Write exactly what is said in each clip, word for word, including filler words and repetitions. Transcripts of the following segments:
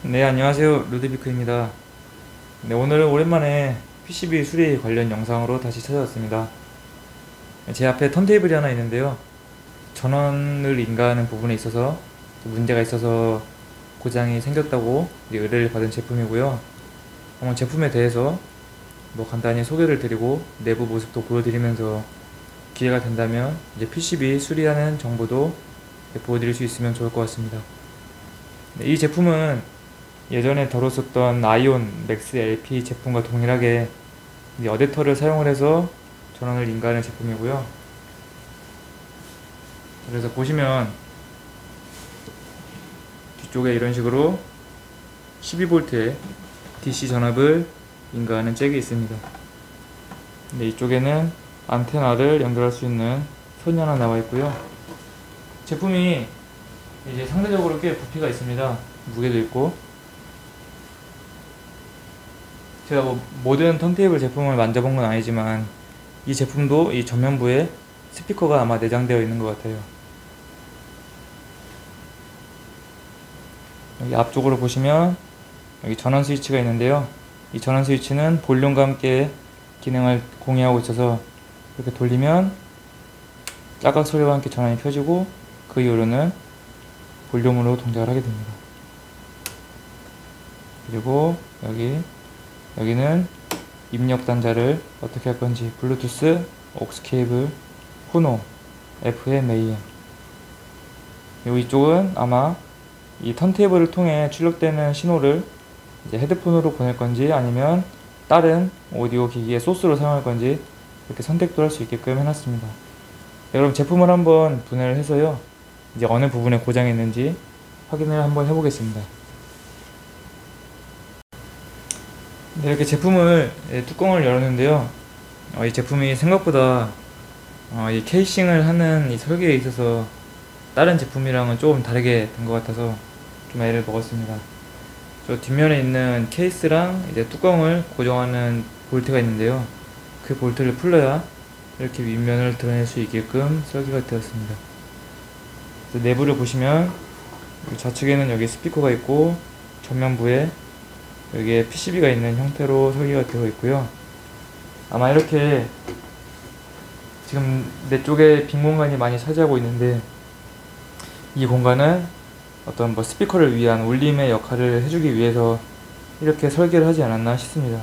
네, 안녕하세요. 루드비크입니다. 네, 오늘은 오랜만에 피시비 수리 관련 영상으로 다시 찾아왔습니다. 제 앞에 턴테이블이 하나 있는데요. 전원을 인가하는 부분에 있어서 문제가 있어서 고장이 생겼다고 이제 의뢰를 받은 제품이고요. 한번 제품에 대해서 뭐 간단히 소개를 드리고 내부 모습도 보여드리면서 기회가 된다면 이제 피시비 수리하는 정보도 보여드릴 수 있으면 좋을 것 같습니다. 네, 이 제품은 예전에 다뤘었던 아이온 맥스 엘피 제품과 동일하게 이제 어댑터를 사용을 해서 전원을 인가하는 제품이고요. 그래서 보시면 뒤쪽에 이런 식으로 십이 볼트의 디씨 전압을 인가하는 잭이 있습니다. 네, 이쪽에는 안테나를 연결할 수 있는 선이 하나 나와 있고요. 제품이 이제 상대적으로 꽤 부피가 있습니다. 무게도 있고. 제가 뭐 모든 턴테이블 제품을 만져본 건 아니지만 이 제품도 이 전면부에 스피커가 아마 내장되어 있는 것 같아요. 여기 앞쪽으로 보시면 여기 전원 스위치가 있는데요. 이 전원 스위치는 볼륨과 함께 기능을 공유하고 있어서 이렇게 돌리면 짤각 소리와 함께 전원이 켜지고 그 이후로는 볼륨으로 동작을 하게 됩니다. 그리고 여기 여기는 입력 단자를 어떻게 할 건지 블루투스, aux 케이블, 후노, 에프엠, 에이엠. 그리고 이쪽은 아마 이 턴테이블을 통해 출력되는 신호를 이제 헤드폰으로 보낼 건지 아니면 다른 오디오 기기의 소스로 사용할 건지 이렇게 선택도 할 수 있게끔 해놨습니다. 네, 그럼 제품을 한번 분해를 해서요. 이제 어느 부분에 고장이 있는지 확인을 한번 해보겠습니다. 네, 이렇게 제품을 예, 뚜껑을 열었는데요. 어, 이 제품이 생각보다 어, 이 케이싱을 하는 이 설계에 있어서 다른 제품이랑은 조금 다르게 된 것 같아서 좀 애를 먹었습니다. 저 뒷면에 있는 케이스랑 이제 뚜껑을 고정하는 볼트가 있는데요. 그 볼트를 풀러야 이렇게 윗면을 드러낼 수 있게끔 설계가 되었습니다. 내부를 보시면 좌측에는 여기 스피커가 있고 전면부에 여기에 피시비가 있는 형태로 설계가 되어 있고요. 아마 이렇게 지금 내 쪽에 빈 공간이 많이 차지하고 있는데 이 공간은 어떤 뭐 스피커를 위한 울림의 역할을 해주기 위해서 이렇게 설계를 하지 않았나 싶습니다.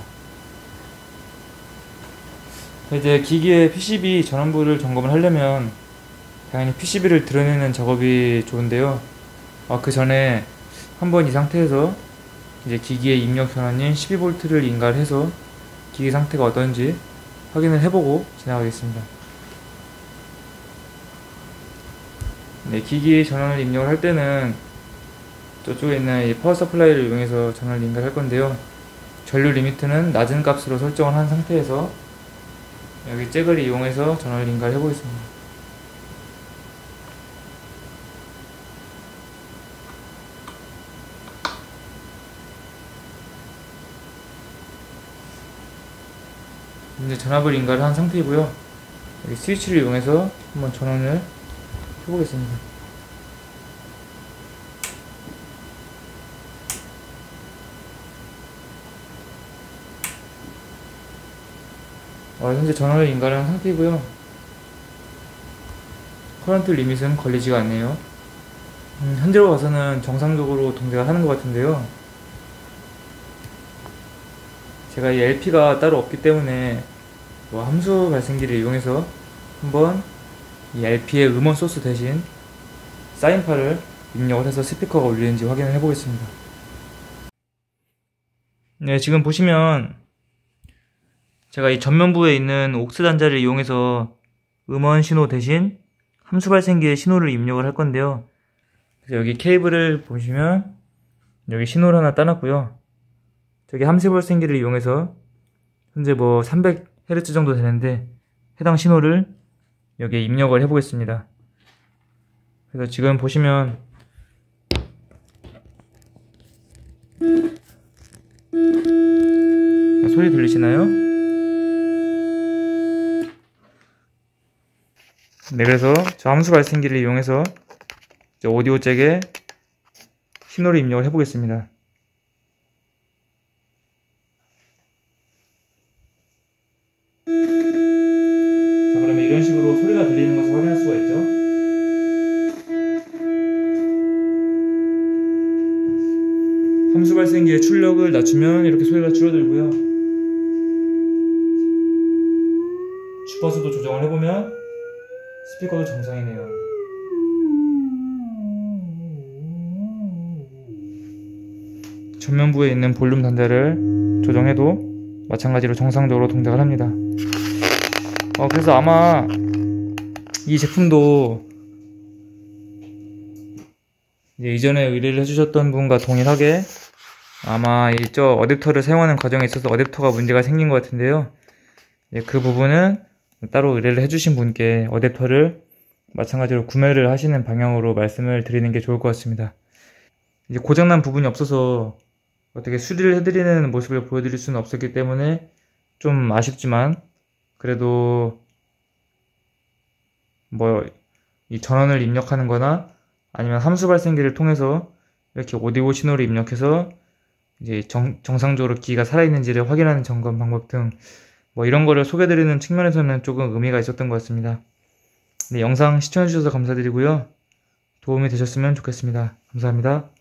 이제 기기의 피시비 전원부를 점검을 하려면 당연히 피시비를 드러내는 작업이 좋은데요. 어, 그 전에 한번 이 상태에서 이제 기기의 입력 전원인 십이 볼트를 인가를 해서 기기 상태가 어떤지 확인을 해보고 지나가겠습니다. 네, 기기 전원을 입력을 할 때는 저쪽에 있는 이 파워 서플라이를 이용해서 전원을 인가를 할 건데요. 전류 리미트는 낮은 값으로 설정을 한 상태에서 여기 잭을 이용해서 전원을 인가를 해보겠습니다. 이제 전압을 인가를 한 상태이고요. 여기 스위치를 이용해서 한번 전원을 해보겠습니다. 어, 현재 전원을 인가를 한 상태이고요. 커런트 리밋은 걸리지가 않네요. 음, 현재로 봐서는 정상적으로 동작을 하는 것 같은데요. 제가 이 엘피가 따로 없기 때문에 뭐 함수 발생기를 이용해서 한번 이 엘피의 음원 소스 대신 사인파를 입력을 해서 스피커가 울리는지 확인을 해보겠습니다. 네, 지금 보시면 제가 이 전면부에 있는 옥스 단자를 이용해서 음원 신호 대신 함수 발생기의 신호를 입력을 할 건데요. 그래서 여기 케이블을 보시면 여기 신호를 하나 따놨고요. 저기 함수 발생기를 이용해서 현재 뭐 삼백 헤르츠 정도 되는데 해당 신호를 여기에 입력을 해보겠습니다. 그래서 지금 보시면 소리 들리시나요? 네, 그래서 저 함수 발생기를 이용해서 오디오 잭에 신호를 입력을 해보겠습니다. 함수 발생기의 출력을 낮추면 이렇게 소리가 줄어들고요. 주파수도 조정을 해보면 스피커도 정상이네요. 전면부에 있는 볼륨 단자를 조정해도 마찬가지로 정상적으로 동작을 합니다. 어, 그래서 아마 이 제품도 이제 이전에 의뢰를 해주셨던 분과 동일하게 아마 이저 어댑터를 사용하는 과정에 있어서 어댑터가 문제가 생긴 것 같은데요. 그 부분은 따로 의뢰를 해주신 분께 어댑터를 마찬가지로 구매를 하시는 방향으로 말씀을 드리는 게 좋을 것 같습니다. 이제 고장난 부분이 없어서 어떻게 수리를 해드리는 모습을 보여드릴 수는 없었기 때문에 좀 아쉽지만 그래도 뭐 이 전원을 입력하는 거나 아니면 함수 발생기를 통해서 이렇게 오디오 신호를 입력해서 이제 정, 정상적으로 기기가 살아있는지를 확인하는 점검 방법 등 뭐 이런 거를 소개드리는 측면에서는 조금 의미가 있었던 것 같습니다. 네, 영상 시청해주셔서 감사드리고요. 도움이 되셨으면 좋겠습니다. 감사합니다.